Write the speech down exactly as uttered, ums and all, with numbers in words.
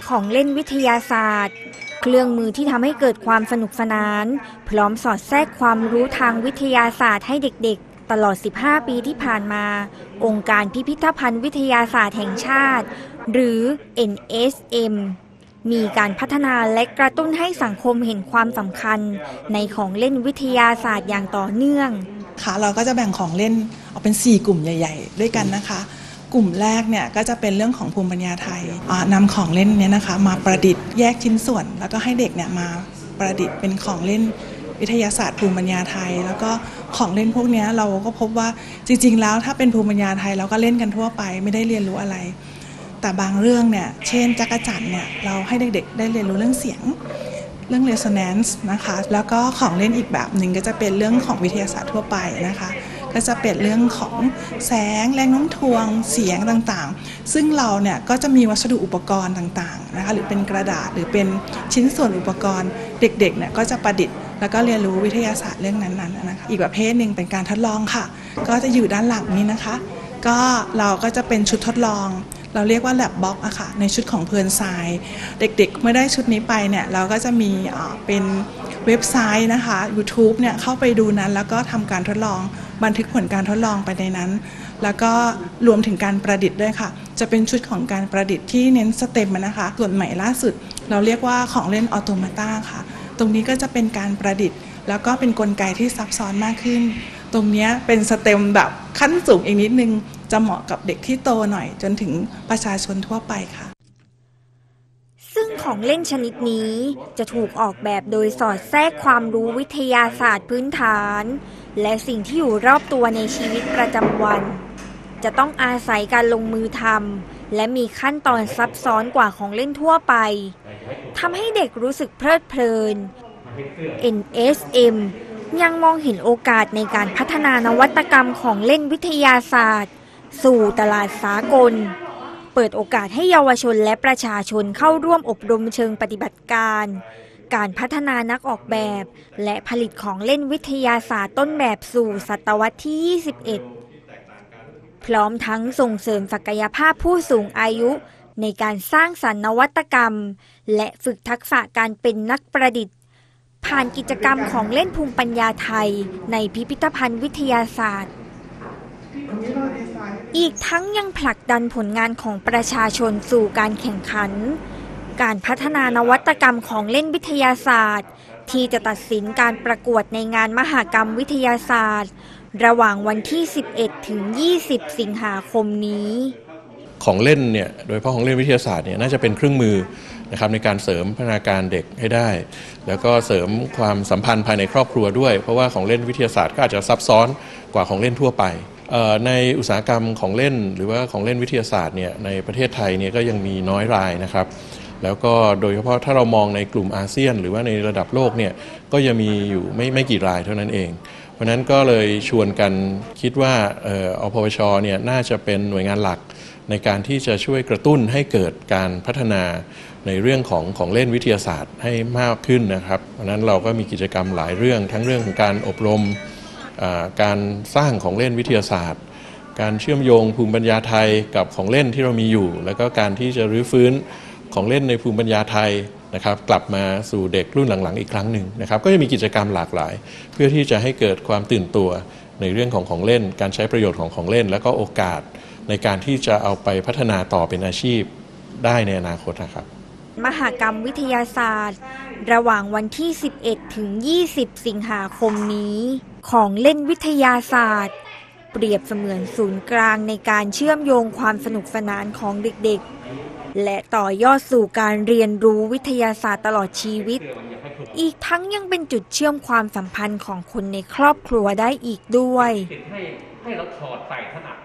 ของเล่นวิทยาศาสตร์เครื่องมือที่ทำให้เกิดความสนุกสนานพร้อมสอดแทรกความรู้ทางวิทยาศาสตร์ให้เด็กๆตลอดสิบห้าปีที่ผ่านมาองค์การพิพิธภัณฑ์วิทยาศาสตร์แห่งชาติหรือ เอ็น เอส เอ็ม มีการพัฒนาและกระตุ้นให้สังคมเห็นความสำคัญในของเล่นวิทยาศาสตร์อย่างต่อเนื่องค่ะเราก็จะแบ่งของเล่นออกเป็นสี่กลุ่มใหญ่ๆด้วยกันนะคะกลุ่มแรกเนี่ยก็จะเป็นเรื่องของภูมิปัญญาไทยนำของเล่นเนี่ยนะคะมาประดิษฐ์แยกชิ้นส่วนแล้วก็ให้เด็กเนี่ยมาประดิษฐ์เป็นของเล่นวิทยาศาสตร์ภูมิปัญญาไทยแล้วก็ของเล่นพวกนี้เราก็พบว่าจริงๆแล้วถ้าเป็นภูมิปัญญาไทยเราก็เล่นกันทั่วไปไม่ได้เรียนรู้อะไรแต่บางเรื่องเนี่ยเช่นจักรจั่นเนี่ยเราให้เด็กๆได้เรียนรู้เรื่องเสียงเรื่อง resonance นะคะแล้วก็ของเล่นอีกแบบหนึ่งก็จะเป็นเรื่องของวิทยาศาสตร์ทั่วไปนะคะก็จะเป็นเรื่องของแสงแรงโน้มถ่วงเสียงต่างๆซึ่งเราเนี่ยก็จะมีวัสดุอุปกรณ์ต่างๆนะคะหรือเป็นกระดาษหรือเป็นชิ้นส่วนอุปกรณ์เด็กๆเนี่ยก็จะประดิษฐ์แล้วก็เรียนรู้วิทยาศาสตร์เรื่องนั้นๆนะคะอีกประเภทหนึ่งเป็นการทดลองค่ะก็จะอยู่ด้านหลังนี้นะคะก็เราก็จะเป็นชุดทดลองเราเรียกว่า lab box อะค่ะในชุดของเพลินทรายเด็กๆเมื่อได้ชุดนี้ไปเนี่ยเราก็จะมีเป็นเว็บไซต์นะคะ YouTube เนี่ยเข้าไปดูนั้นแล้วก็ทำการทดลองบันทึกผลการทดลองไปในนั้นแล้วก็รวมถึงการประดิษฐ์ด้วยค่ะจะเป็นชุดของการประดิษฐ์ที่เน้นสเต็มนะคะส่วนใหม่ล่าสุดเราเรียกว่าของเล่นออโตมาตาค่ะตรงนี้ก็จะเป็นการประดิษฐ์แล้วก็เป็นกลไกที่ซับซ้อนมากขึ้นตรงนี้เป็นสเต็มแบบขั้นสูงอีกนิดนึงจะเหมาะกับเด็กที่โตหน่อยจนถึงประชาชนทั่วไปค่ะซึ่งของเล่นชนิดนี้จะถูกออกแบบโดยสอดแทรกความรู้วิทยาศาสตร์พื้นฐานและสิ่งที่อยู่รอบตัวในชีวิตประจำวันจะต้องอาศัยการลงมือทำและมีขั้นตอนซับซ้อนกว่าของเล่นทั่วไปทำให้เด็กรู้สึกเพลิดเพลิน เอ็น เอส เอ็ม ยังมองเห็นโอกาสในการพัฒนานวัตกรรมของเล่นวิทยาศาสตร์สู่ตลาดสากลเปิดโอกาสให้เยาวชนและประชาชนเข้าร่วมอบรมเชิงปฏิบัติการการพัฒนานักออกแบบและผลิตของเล่นวิทยาศาสตร์ต้นแบบสู่ศตวรรษที่ยี่สิบเอ็ดพร้อมทั้งส่งเสริมศักยภาพผู้สูงอายุในการสร้างสรรค์นวัตกรรมและฝึกทักษะการเป็นนักประดิษฐ์ผ่านกิจกรรมของเล่นภูมิปัญญาไทยในพิพิธภัณฑ์วิทยาศาสตร์อีกทั้งยังผลักดันผลงานของประชาชนสู่การแข่งขันการพัฒนานวัตกรรมของเล่นวิทยาศาสตร์ที่จะตัดสินการประกวดในงานมหกรรมวิทยาศาสตร์ระหว่างวันที่สิบเอ็ดถึงยี่สิบสิงหาคมนี้ของเล่นเนี่ยโดยเฉพาะของเล่นวิทยาศาสตร์เนี่ยน่าจะเป็นเครื่องมือนะครับในการเสริมพัฒนาการเด็กให้ได้แล้วก็เสริมความสัมพันธ์ภายในครอบครัวด้วยเพราะว่าของเล่นวิทยาศาสตร์ก็อาจจะซับซ้อนกว่าของเล่นทั่วไปในอุตสาหกรรมของเล่นหรือว่าของเล่นวิทยาศาสตร์เนี่ยในประเทศไทยเนี่ยก็ยังมีน้อยรายนะครับแล้วก็โดยเฉพาะถ้าเรามองในกลุ่มอาเซียนหรือว่าในระดับโลกเนี่ยก็ยังมีอยู่ไม่ไม่กี่รายเท่านั้นเองเพราะนั้นก็เลยชวนกันคิดว่าเอ่อ อ พ ว ช.เนี่ยน่าจะเป็นหน่วยงานหลักในการที่จะช่วยกระตุ้นให้เกิดการพัฒนาในเรื่องของของเล่นวิทยาศาสตร์ให้มากขึ้นนะครับเพราะนั้นเราก็มีกิจกรรมหลายเรื่องทั้งเรื่องของการอบรมการสร้างของเล่นวิทยาศาสตร์การเชื่อมโยงภูมิปัญญาไทยกับของเล่นที่เรามีอยู่แล้วก็การที่จะรื้อฟื้นของเล่นในภูมิปัญญาไทยนะครับกลับมาสู่เด็กรุ่นหลังๆอีกครั้งหนึ่งนะครับก็จะมีกิจกรรมหลากหลายเพื่อที่จะให้เกิดความตื่นตัวในเรื่องของของเล่นการใช้ประโยชน์ของของเล่นแล้วก็โอกาสในการที่จะเอาไปพัฒนาต่อเป็นอาชีพได้ในอนาคตนะครับมหกรรมวิทยาศาสตร์ระหว่างวันที่สิบเอ็ดถึงยี่สิบสิงหาคมนี้ของเล่นวิทยาศาสตร์เปรียบเสมือนศูนย์กลางในการเชื่อมโยงความสนุกสนานของเด็กๆและต่อยอดสู่การเรียนรู้วิทยาศาสตร์ตลอดชีวิตอีกทั้งยังเป็นจุดเชื่อมความสัมพันธ์ของคนในครอบครัวได้อีกด้วยให้เราถอดใส่ถนัด